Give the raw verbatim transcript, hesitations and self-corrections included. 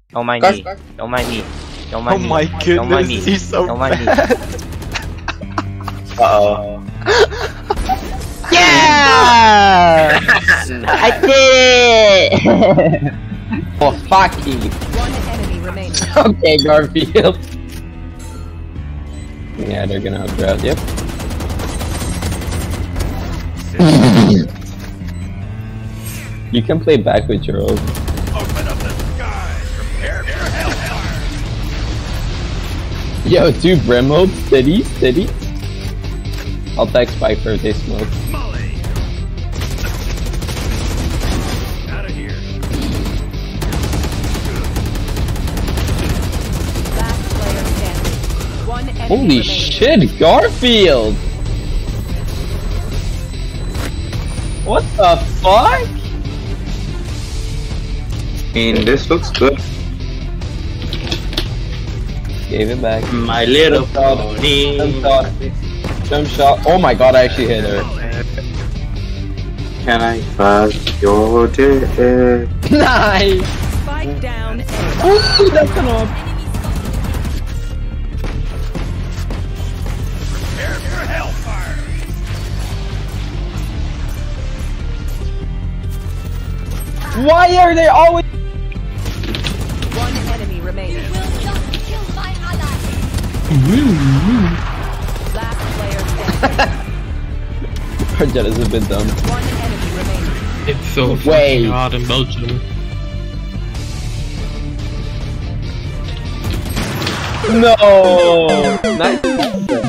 Don't mind Guys, me. guys. Don't mind me. Don't Oh mind me. my Don't mind me. goodness, he's so Don't mind me. bad. Uh oh. Yeah! I did it! Oh, fuck you. One enemy remaining. Okay, Garfield. Yeah, they're gonna outgrab. Yep. You can play back with your own. Open up the sky. Prepare for hellfire. Yo, two Brim mode. Steady, steady. I'll tag Spike if they smoke. Molly. Out of here. Last player standing. One enemy Holy remaining. shit, Garfield! What the fuck? I mean, this looks good. Gave it back. My little Jump shot. pony. Jump shot. Jump shot. Oh my god, I actually hit her. Can I fuzz your dick? Nice! Spike down. A. Ooh, that's an op. Prepare for hellfire. Why are they always? One enemy remaining. Last player standing. Our jet is a bit dumb. One enemy remaining. It's so Wait. fucking hard in Belgium. No! Nice.